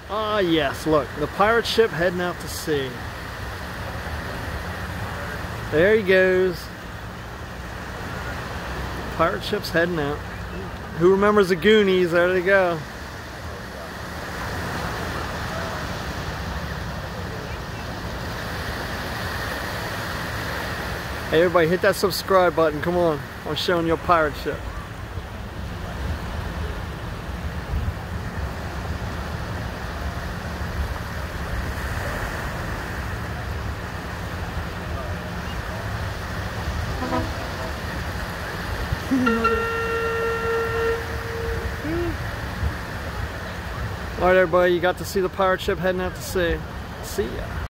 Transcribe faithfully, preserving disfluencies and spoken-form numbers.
Ah, yes, look, the pirate ship heading out to sea. There he goes. Pirate ship's heading out. Who remembers the Goonies? There they go. Hey everybody, hit that subscribe button. Come on, I'm showing you a pirate ship. Alright everybody, you got to see the pirate ship heading out to sea. See ya.